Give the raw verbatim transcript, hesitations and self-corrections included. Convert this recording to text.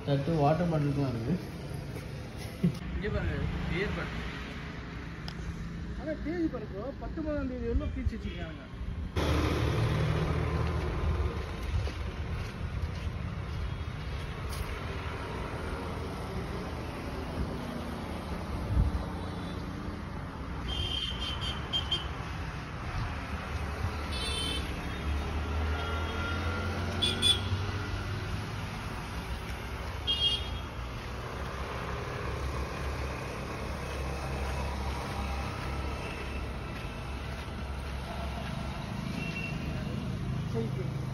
தட்டு வாட்டர் பாட்டிலுக்கும் இருக்குது. இங்கே பாருங்க பியர் பாட்டில். ஆனால் தேதி பாருங்க பத்தொன்பதாம் தேதி எவ்வளோ பீச்சு வச்சுருக்காங்க. Thank you.